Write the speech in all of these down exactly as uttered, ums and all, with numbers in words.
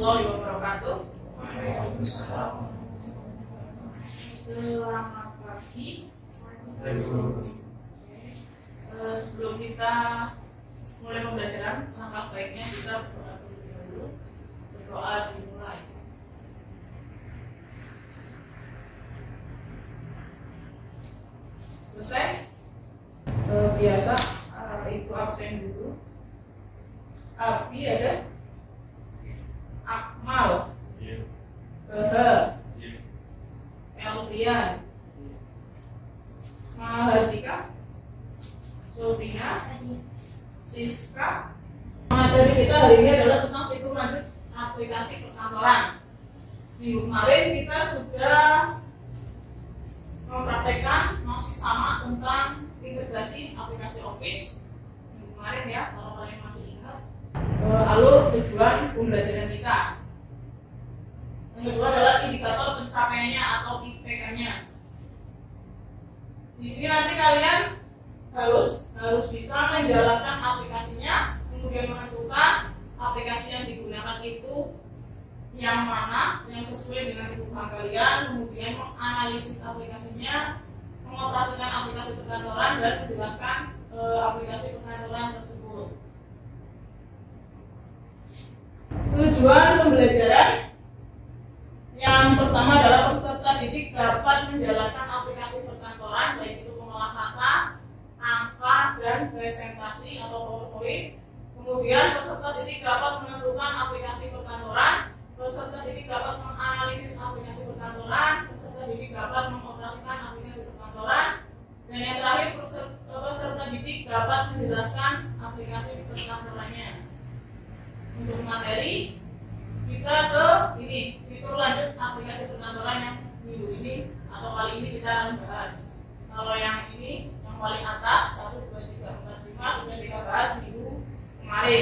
warahmatullahi wabarakatuh. Waalaikumsalam. Selamat pagi. Uh, sebelum kita mulai pembelajaran, langkah baiknya kita berdoa terlebih dahulu. Berdoa dimulai. Selesai. Uh, biasa uh, itu absen dulu. Abi ada. Akmal. Baha. Elvian. Mahardika. Sobrina. Siska. Materi kita hari ini adalah tentang fitur lanjut aplikasi perkantoran. Minggu kemarin kita sudah mempraktekkan masih sama tentang integrasi aplikasi Office. Minggu kemarin ya, kalau kalian masih ingat. Alur tujuan pembelajaran kita. Yang kedua adalah indikator pencapaiannya atau I P K-nya. Di sini nanti kalian harus harus bisa menjalankan aplikasinya, kemudian menentukan aplikasi yang digunakan itu yang mana yang sesuai dengan kebutuhan kalian, kemudian menganalisis aplikasinya, mengoperasikan aplikasi perkantoran dan menjelaskan e, aplikasi perkantoran tersebut. Tujuan pembelajaran yang pertama adalah peserta didik dapat menjalankan aplikasi perkantoran, baik itu pengolah kata, angka, dan presentasi atau PowerPoint. Kemudian peserta didik dapat menentukan aplikasi perkantoran, peserta didik dapat menganalisis aplikasi perkantoran, peserta didik dapat mengoperasikan aplikasi perkantoran, dan yang terakhir peserta, peserta didik dapat menjelaskan aplikasi perkantorannya. Untuk materi kita ke ini fitur lanjut aplikasi perkantoran yang minggu ini atau kali ini kita akan bahas. Kalau yang ini yang paling atas satu, dua, tiga, empat, lima sudah kita bahas minggu kemarin.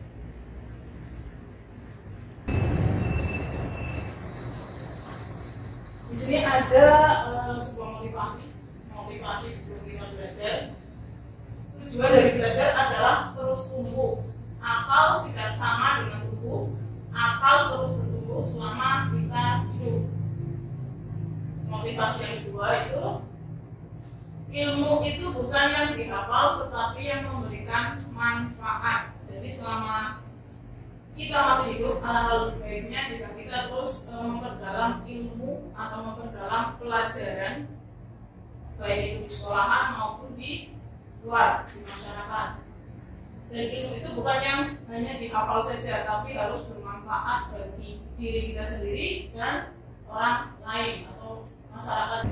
Di sini ada uh, sebuah motivasi, motivasi sebelum kita belajar. Tujuan dari belajar adalah terus tumbuh. Akal tidak sama dengan tubuh. Akal terus bertumbuh selama kita hidup. Motivasi yang kedua itu ilmu itu bukan yang dihafal tetapi yang memberikan manfaat. Jadi selama kita masih hidup, alangkah lebih baiknya jika kita terus e, memperdalam ilmu atau memperdalam pelajaran, baik itu di sekolahan maupun di luar, di masyarakat. Dan ilmu itu bukan yang hanya dihafal saja, tapi harus bermanfaat bagi diri kita sendiri dan orang lain atau masyarakat.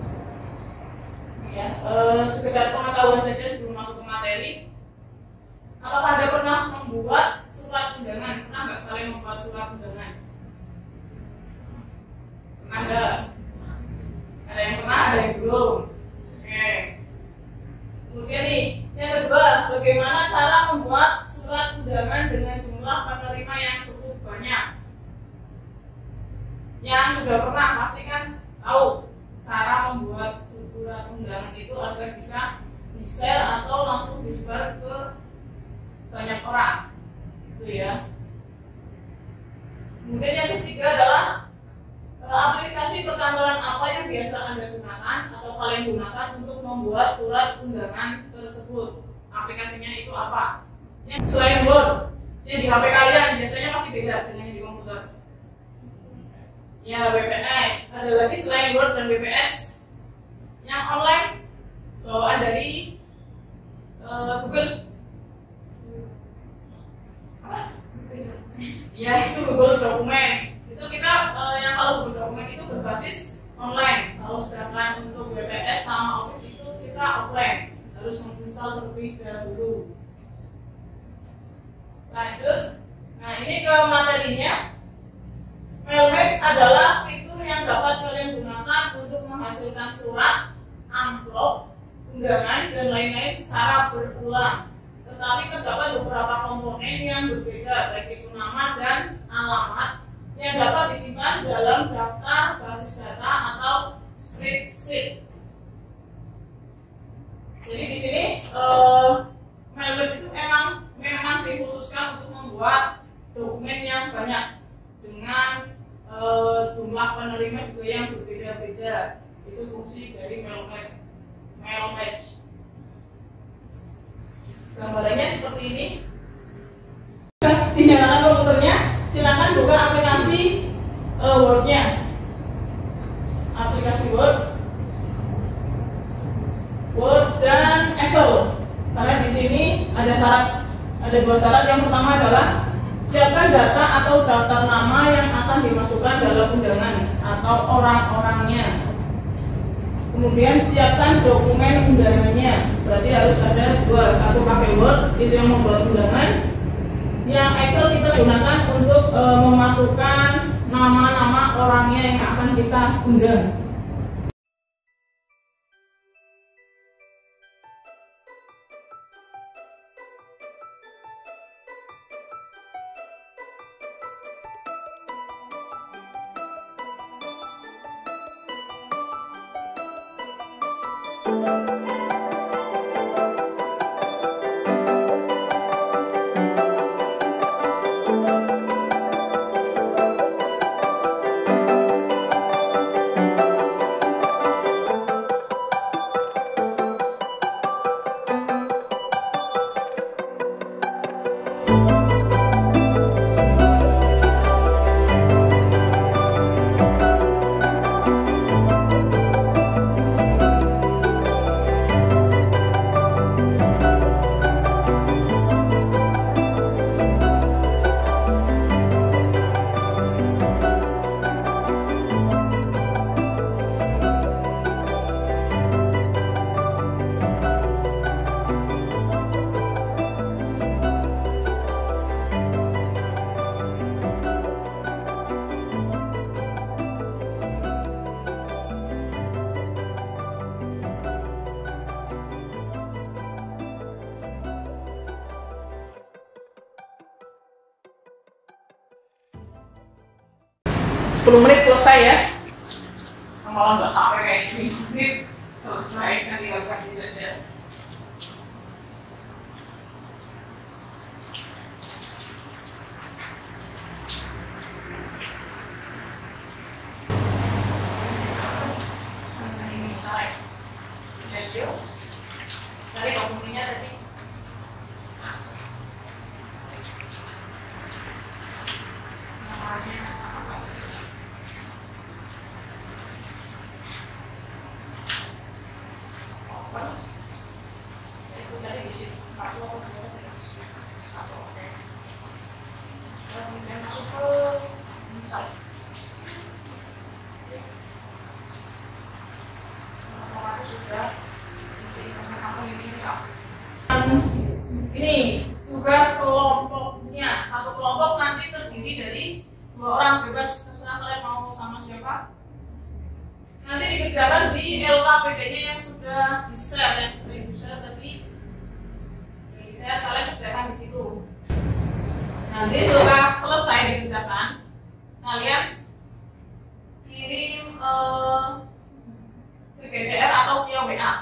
Ya, e, sekedar pengetahuan saja sebelum masuk ke materi. Apakah Anda pernah membuat surat undangan? Pernah nggak kalian membuat surat undangan? Pernah nggak? Ada yang pernah, ada yang belum. Oke. Kemudian nih, yang kedua, bagaimana cara membuat surat undangan dengan jumlah penerima yang cukup banyak? Yang sudah pernah pasti kan tahu cara membuat surat undangan itu agar bisa di-share atau langsung disebar ke banyak orang, gitu ya. Kemudian yang ketiga adalah aplikasi perkantoran apa yang biasa Anda gunakan atau kalian gunakan untuk membuat surat undangan tersebut. Aplikasinya itu apa? Yang selain Word, yang di H P kalian biasanya pasti beda dengan yang di komputer. Ya, W P S. Ada lagi selain Word dan W P S yang online bawaan dari uh, Google. Apa? Ya, itu Google Dokumen. Itu kita uh, yang kalau Google Dokumen itu berbasis online. Kalau sedangkan untuk W P S sama Office itu kita offline, harus menginstal terlebih dahulu. Lanjut. Nah, ini ke materinya. Mailbox adalah fitur yang dapat kalian gunakan untuk menghasilkan surat, amplop, undangan, dan lain-lain secara berulang. Tetapi terdapat beberapa komponen yang berbeda, baik itu nama dan alamat, yang dapat disimpan dalam daftar basis data atau spreadsheet. Jadi di sini uh, Mailbox itu emang memang dikhususkan untuk membuat dokumen yang banyak. dengan e, jumlah penerima juga yang berbeda-beda. Itu fungsi dari mail match. Mail match. Gambarannya seperti ini. Sudah dinyalakan komputernya, silakan buka aplikasi e, Word-nya. Aplikasi Word, Word dan Excel. Karena di sini ada syarat, ada dua syarat. Yang pertama adalah siapkan data atau daftar nama yang akan dimasukkan dalam undangan atau orang-orangnya. Kemudian siapkan dokumen undangannya. Berarti harus ada dua, satu pakai Word itu yang membuat undangan. Yang Excel kita gunakan untuk e, memasukkan nama-nama orangnya yang akan kita undang. sepuluh menit selesai ya. Malah nggak sampai kayak ini menit selesai, kan tinggal ganti saja. Ini saya sudah jelas. Cari dokumennya tadi. Ini tugas kelompoknya. Satu kelompok nanti terdiri dari dua orang, bebas terserah kalian mau sama siapa. Nanti dikerjakan di L K P D-nya yang sudah di-share, yang sudah di-share tadi. Di-share, kalian kerjakan di situ. Nanti setelah selesai dikerjakan, kalian kirim uh, V C R atau via W A.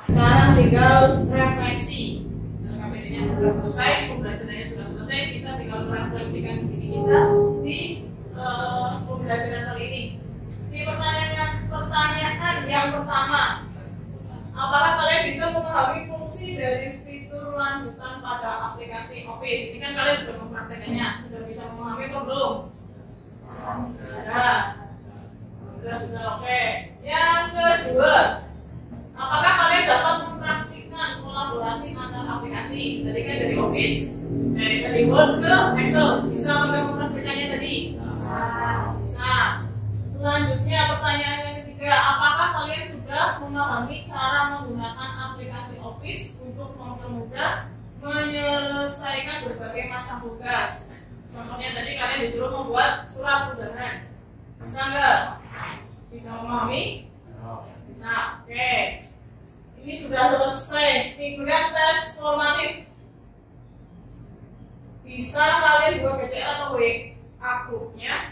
Sekarang tinggal refleksi. K P D-nya sudah selesai, pembelajarannya sudah selesai. Kita tinggal merefleksikan diri kita di uh, pembelajaran kali ini. Di pertanyaan pertanyaan yang pertama, apakah kalian bisa memahami fungsi dari fitur lanjutan pada aplikasi Office? Ini kan kalian sudah mempraktekannya, sudah bisa memahami apa belum? Sudah, sudah sudah oke. Yang kedua, apakah kalian dapat mempraktikkan kolaborasi antar aplikasi? Tadi kan dari Office, eh, dari Word ke Excel, bisa nggak mempraktikannya tadi? Bisa. Bisa. Selanjutnya pertanyaan yang ketiga, apakah kalian sudah memahami cara menggunakan aplikasi Office untuk mempermudah menyelesaikan berbagai macam tugas? Contohnya tadi kalian disuruh membuat surat undangan. Bisa nggak? Bisa memahami? Bisa. Oke. Ini sudah selesai. Kemudian tes formatif. Bisa kalian buat B C L atau W A grupnya?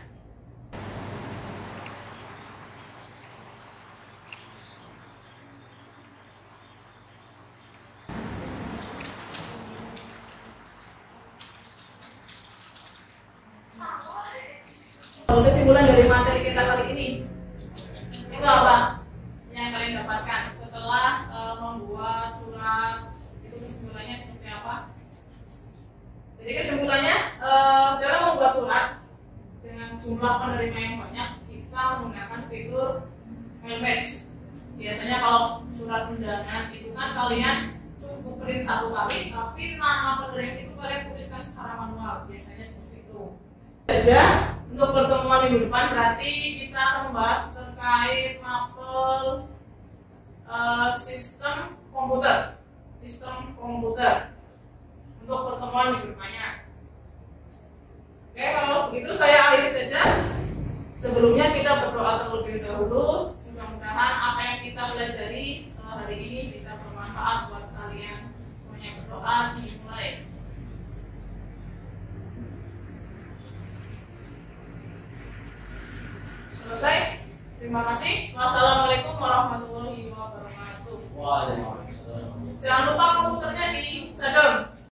Kesimpulan dari materi kita kali ini itu apa yang kalian dapatkan setelah uh, membuat surat? Itu kesimpulannya seperti apa? Jadi kesimpulannya uh, dalam membuat surat dengan jumlah penerima yang banyak, kita menggunakan fitur mailbox. Biasanya kalau surat undangan itu kan kalian cukup print satu kali, tapi nama penerima itu kalian tuliskan secara manual. Biasanya seperti itu. Saja untuk pertemuan minggu depan berarti kita akan membahas terkait mapel uh, sistem komputer, sistem komputer untuk pertemuan minggu depannya. Oke, kalau begitu saya akhiri saja. Sebelumnya kita berdoa terlebih dahulu. Mudah-mudahan apa yang kita pelajari uh, hari ini bisa bermanfaat buat kalian semuanya. Berdoa dimulai. Selesai. Terima kasih. Wassalamualaikum warahmatullahi wabarakatuh. Waalaikumsalam. Jangan lupa komputernya di shutdown.